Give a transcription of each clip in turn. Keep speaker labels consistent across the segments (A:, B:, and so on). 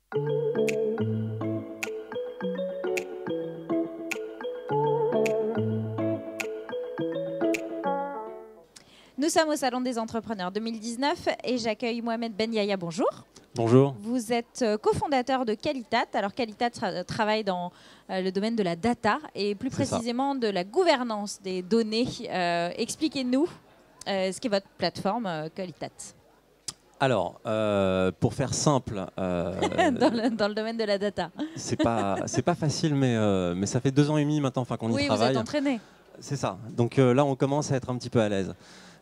A: Nous sommes au Salon des Entrepreneurs 2019 et j'accueille Mohamed Ben Yahya. Bonjour.
B: Bonjour.
A: Vous êtes cofondateur de Qualitat. Alors Qualitat travaille dans le domaine de la data et plus précisément de la gouvernance des données. Expliquez-nous ce qu'est votre plateforme Qualitat.
B: Alors, pour faire simple,
A: dans le domaine de la data.
B: C'est pas facile, mais ça fait 2 ans et demi maintenant qu'on y travaille.
A: Oui, vous êtes entraîné.
B: C'est ça. Donc là, on commence à être un petit peu à l'aise.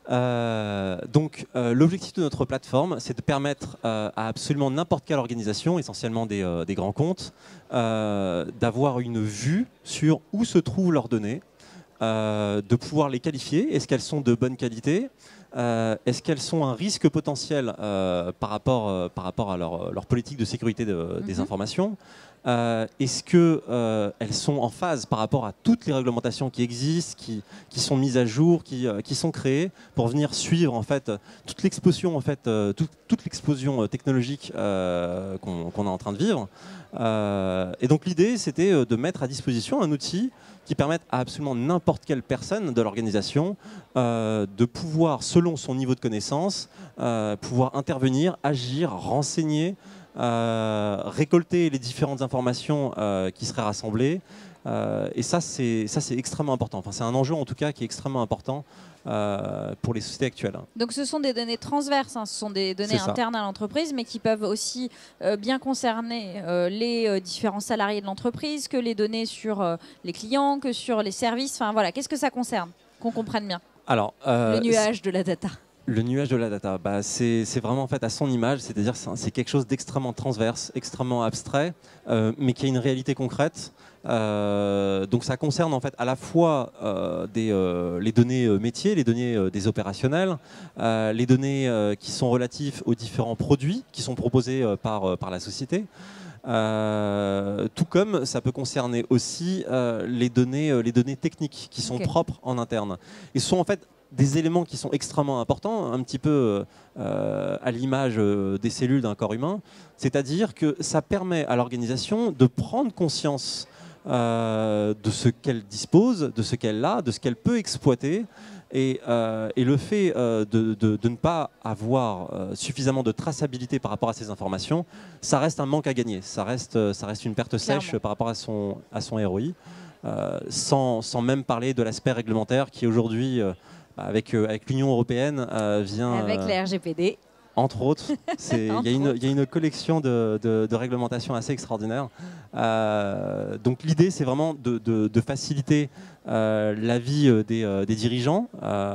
B: L'objectif de notre plateforme, c'est de permettre à absolument n'importe quelle organisation, essentiellement des grands comptes, d'avoir une vue sur où se trouvent leurs données, de pouvoir les qualifier. Est-ce qu'elles sont de bonne qualité ? Est-ce qu'elles sont un risque potentiel par rapport à leur politique de sécurité des informations ? Est-ce qu'elles sont en phase par rapport à toutes les réglementations qui existent, qui sont mises à jour, qui sont créées pour venir suivre en fait toute l'explosion technologique qu'on est en train de vivre. Et donc l'idée, c'était de mettre à disposition un outil qui permette à absolument n'importe quelle personne de l'organisation de pouvoir, selon son niveau de connaissance, pouvoir intervenir, agir, renseigner, récolter les différentes informations qui seraient rassemblées. Et ça, c'est extrêmement important. Enfin, c'est un enjeu en tout cas qui est extrêmement important pour les sociétés actuelles.
A: Donc ce sont des données transverses, hein. Ce sont des données internes à l'entreprise, mais qui peuvent aussi bien concerner les différents salariés de l'entreprise, que les données sur les clients, que sur les services. Enfin voilà, qu'est-ce que ça concerne? Qu'on comprenne bien.
B: Alors,
A: le nuage de la data.
B: Le nuage de la data, c'est vraiment en fait à son image, c'est-à-dire c'est quelque chose d'extrêmement transverse, extrêmement abstrait, mais qui a une réalité concrète. Donc ça concerne en fait à la fois les données métiers, les données des opérationnels, les données qui sont relatives aux différents produits qui sont proposés par la société. Tout comme ça peut concerner aussi les données techniques qui sont propres en interne. Et ce sont en fait des éléments qui sont extrêmement importants, un petit peu à l'image des cellules d'un corps humain, c'est-à-dire que ça permet à l'organisation de prendre conscience de ce qu'elle dispose, de ce qu'elle a, de ce qu'elle peut exploiter. Et le fait de ne pas avoir suffisamment de traçabilité par rapport à ces informations, ça reste un manque à gagner, ça reste une perte sèche par rapport à son ROI, sans même parler de l'aspect réglementaire qui aujourd'hui, avec l'Union européenne, vient...
A: Avec les RGPD.
B: Entre autres, il y a une collection de réglementations assez extraordinaire. Donc l'idée, c'est vraiment de faciliter la vie des dirigeants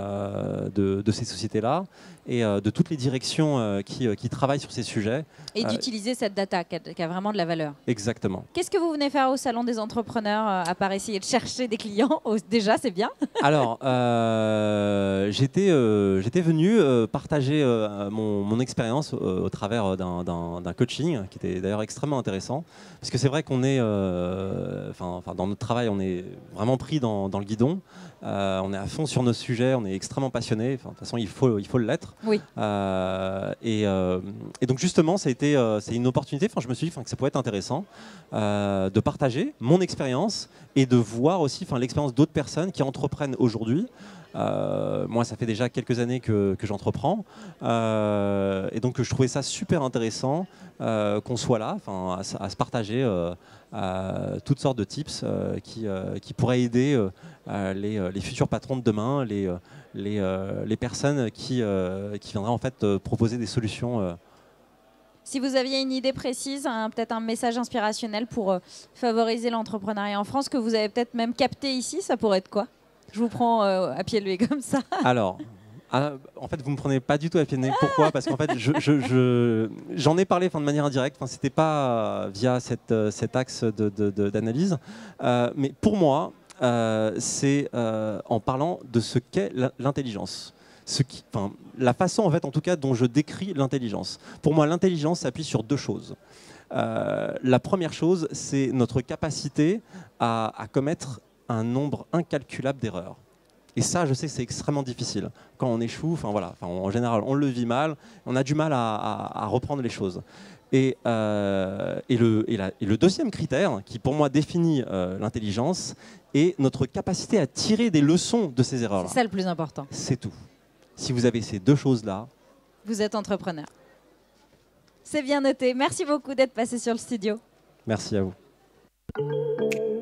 B: de ces sociétés-là et de toutes les directions qui travaillent sur ces sujets.
A: Et d'utiliser cette data qui a vraiment de la valeur.
B: Exactement.
A: Qu'est-ce que vous venez faire au Salon des Entrepreneurs à part essayer de chercher des clients? Déjà, c'est bien.
B: Alors, j'étais venu partager mon expérience au travers d'un coaching qui était d'ailleurs extrêmement intéressant. Parce que c'est vrai qu'on est, dans notre travail, on est vraiment pris dans le guidon. On est à fond sur nos sujets, on est extrêmement passionné. De toute façon, il faut l'être.
A: Oui.
B: Et donc justement, c'est une opportunité. Je me suis dit que ça pouvait être intéressant de partager mon expérience et de voir aussi l'expérience d'autres personnes qui entreprennent aujourd'hui. Moi, ça fait déjà quelques années que j'entreprends, et donc je trouvais ça super intéressant qu'on soit là, à se partager toutes sortes de tips qui pourraient aider les futurs patrons de demain, les personnes qui viendraient en fait proposer des solutions.
A: Si vous aviez une idée précise, peut-être un message inspirationnel pour favoriser l'entrepreneuriat en France, que vous avez peut-être même capté ici, ça pourrait être quoi? Je vous prends à pied levé comme ça.
B: Alors, en fait, vous ne me prenez pas du tout à pied levé. Pourquoi? Parce qu'en fait, j'en ai parlé de manière indirecte. C'était pas via cet axe d'analyse. Mais pour moi, c'est en parlant de ce qu'est l'intelligence. La façon, en tout cas, dont je décris l'intelligence. Pour moi, l'intelligence s'appuie sur 2 choses. La première chose, c'est notre capacité à commettre un nombre incalculable d'erreurs. Et ça, je sais que c'est extrêmement difficile. Quand on échoue, en général, on le vit mal, on a du mal à reprendre les choses. Et le deuxième critère, qui pour moi définit l'intelligence, est notre capacité à tirer des leçons de ces erreurs-là.
A: C'est ça le plus important.
B: C'est tout. Si vous avez ces deux choses-là...
A: Vous êtes entrepreneur. C'est bien noté. Merci beaucoup d'être passé sur le studio.
B: Merci à vous.